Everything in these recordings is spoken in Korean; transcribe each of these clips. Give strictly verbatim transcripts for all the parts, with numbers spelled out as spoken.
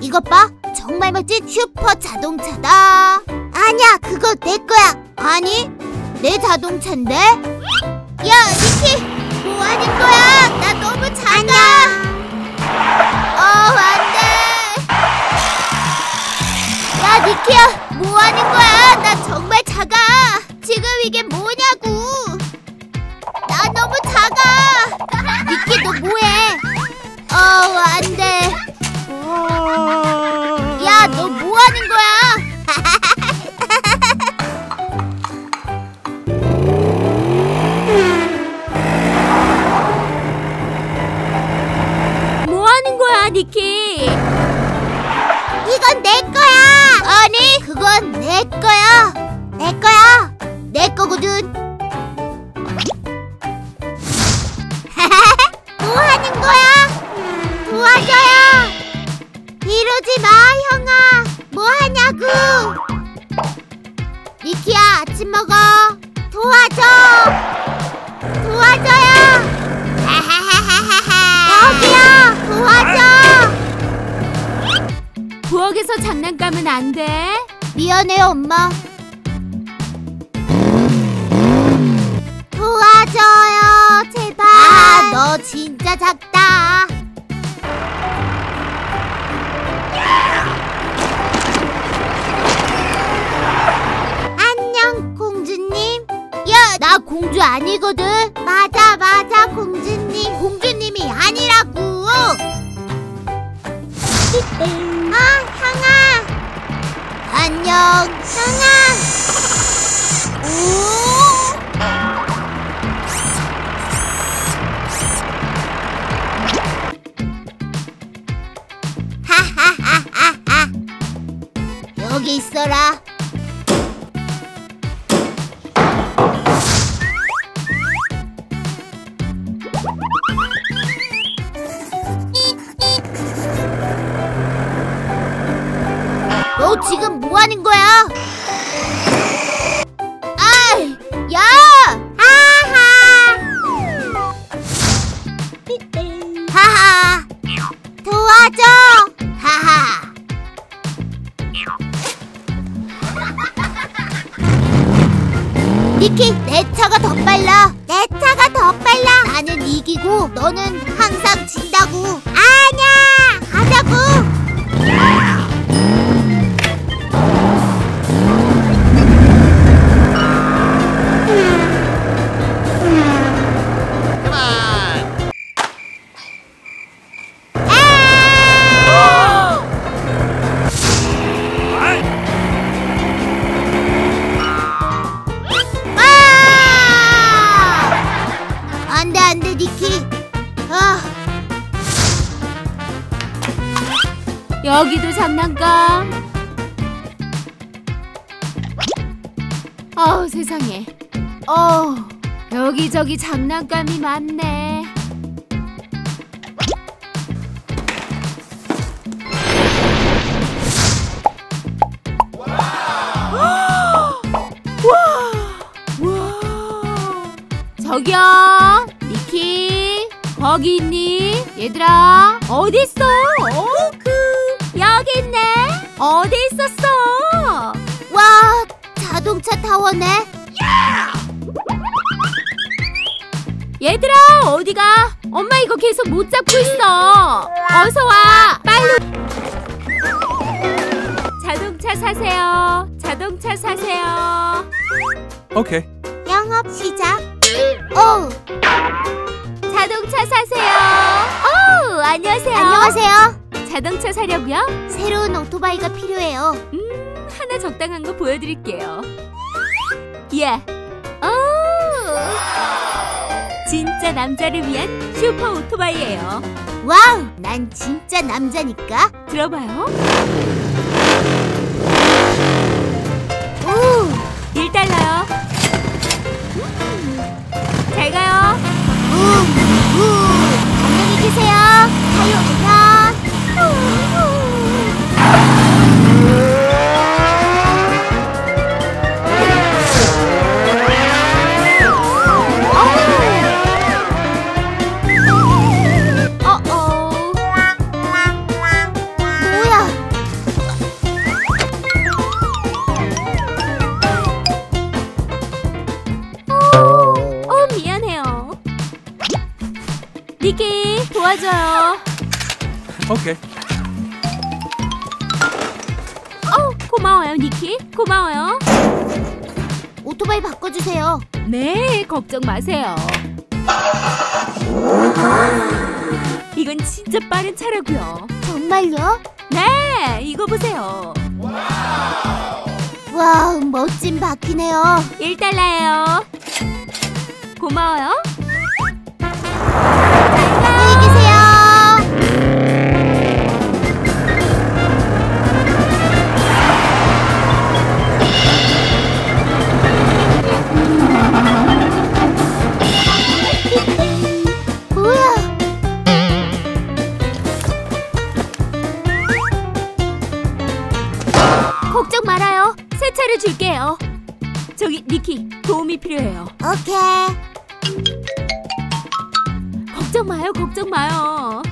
이것 봐. 정말 멋진 슈퍼 자동차다. 아니야, 그거 내 거야. 아니, 내 자동차인데? 야, 니키! 뭐 하는 거야? 나 너무 작아! 어, 안 돼! 야, 니키야! 뭐 하는 거야? 나 정말 작아! 지금 이게 뭐냐고! 나 너무 작아! 니키, 너 뭐해? 어, 안 돼! 야, 너 뭐 하는 거야? 뭐 하는 거야, 니키? 이건 내 거야! 아니, 그건 내 거야! 내 거야! 내 거거든! 뭐 하는 거야? 도와줘요! 이러지 마, 형아! 뭐 하냐고! 니키야, 아침 먹어! 도와줘! 도와줘요! 여기요! 도와줘! 부엌에서 장난감은 안 돼. 미안해요, 엄마. 도와줘요, 제발. 아, 너 진짜 작다. 안녕, 공주님. 야, 나 공주 아니거든. 맞아, 맞아, 공주님. 공주님이 아니라고. 아, 형아. 안녕, 형아. 오. 하하하하하. 여기 있어라. 너 지금 뭐 하는 거야? 아이, 야! 하하! 하하! 도와줘! 하하! 니키, 내 차가 더 빨라. 내 차가 더 빨라. 나는 이기고 너는 항상 진다고. 아니야! 가자고! 안돼 안돼 니키. 아. 여기도 장난감. 아우, 세상에. 어, 여기저기 장난감이 많네. 저기요, 니키, 거기 있니? 얘들아, 어딨어? 어, 그, 여기 있네. 어디 있었어? 와, 자동차 타워네. 얘들아, 어디가? 엄마 이거 계속 못 잡고 있어. 어서 와, 빨리. 자동차 사세요. 자동차 사세요. 오케이. 영업 시작. 오. 자동차 사세요. 오, 안녕하세요. 안녕하세요. 자동차 사려고요? 새로운 오토바이가 필요해요. 음, 하나 적당한 거 보여드릴게요. 예. 오, 진짜 남자를 위한 슈퍼 오토바이예요. 와우, 난 진짜 남자니까. 들어봐요. 오, 일 달러요. 음, 잘 가요. 우, 우. 안녕히 계세요. 타요, 안녕. 어어. 뭐야? 도와줘요. 오케이. 어, 고마워요, 니키. 고마워요. 오토바이 바꿔주세요. 네, 걱정 마세요. 이건 진짜 빠른 차라고요. 정말요? 네, 이거 보세요. 와, 멋진 바퀴네요. 일 달러예요. 고마워요. 안녕히 계세요. 뭐야? 걱정 말아요. 새 차를 줄게요. 저기 니키, 도움이 필요해요. 오케이. 걱정 마요, 걱정 마요.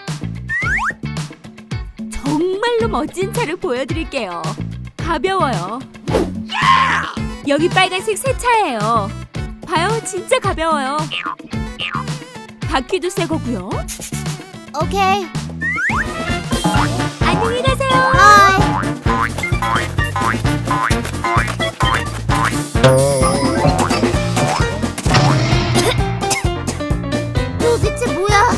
정말로 멋진 차를 보여드릴게요. 가벼워요. 여기 빨간색 새 차예요. 봐요, 진짜 가벼워요. 바퀴도 새 거고요. 오케이. 안녕히 가세요. 하이. 도대체 뭐야?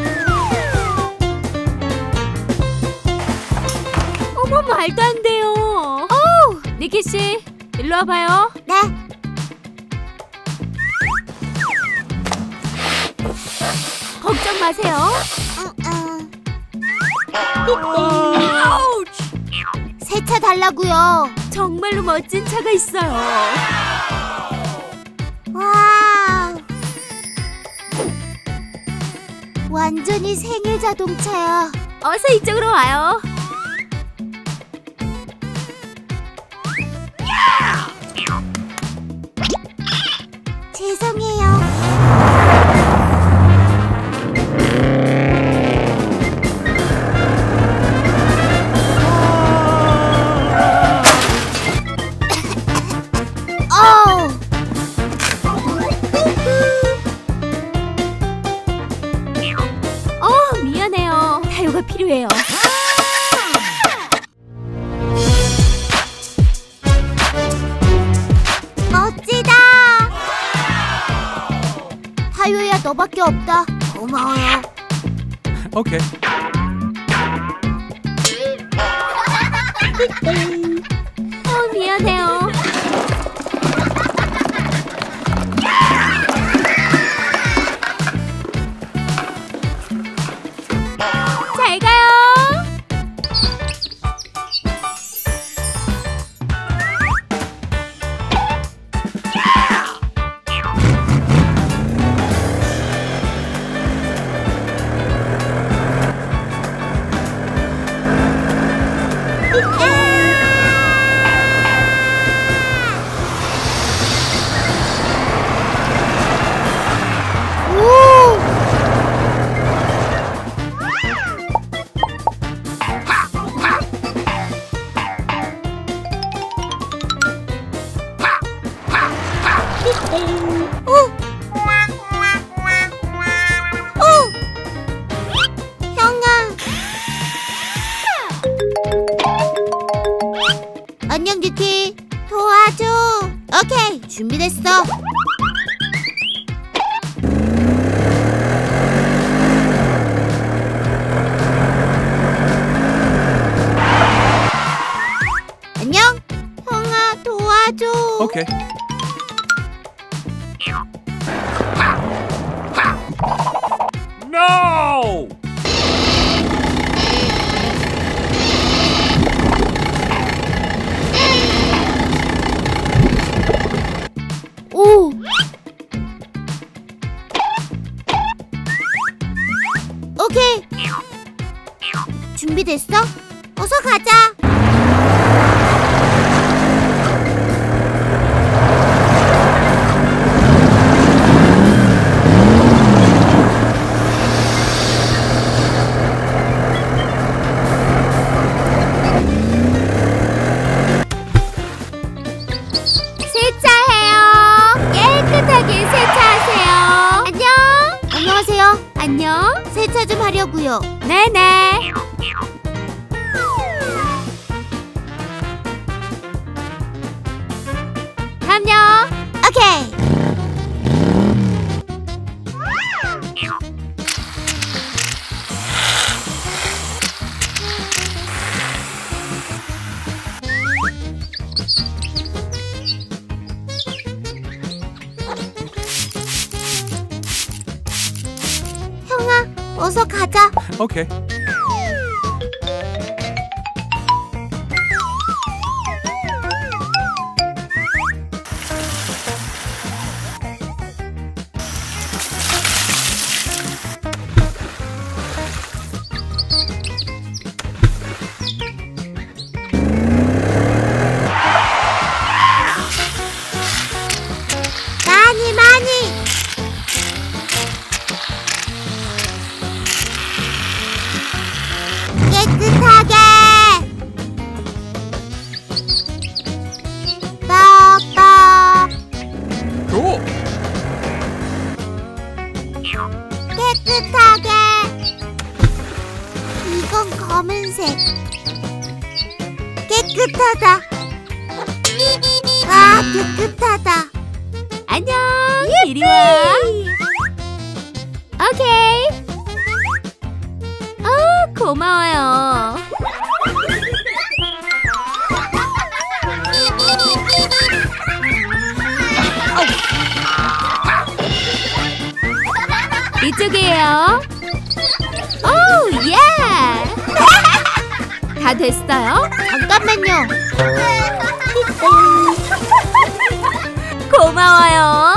어머, 말도 안 돼요. 어우, 니키 씨, 일로 와봐요. 네. 걱정 마세요. 응, 응. 새 차 달라고요. 정말로 멋진 차가 있어요. 와. 완전히 생일 자동차야. 어서 이쪽으로 와요. 죄송해요. 어우. 어, 미안해요. 타요가 필요해요. 멋지다. 타요야, 너밖에 없다. 고마워요. 오케이. 어, 미안해요. 잘 가요. 오. 오. 오. 형아. 안녕, 니키. 도와줘. 오케이, 준비됐어. 안녕. 형아, 도와줘. 오케이. No! 오. 오케이. 준비됐어? 어서 가자. 세차해요. 깨끗하게 세차하세요. 안녕. 안녕하세요. 안녕. 세차 좀 하려고요. 네네. 안녕. 오케이. 형아, 어서 가자. Okay. 많이 많이. 깨끗하게. 떡떡. Cool. 깨끗하게. 이건 검은색. 깨끗하다. 아, 깨끗하다. 안녕. 이리 와. 오케이. 어, 고마워요. 이쪽이에요. 오, 예. 다 됐어요? 잠깐만요. 고마워요.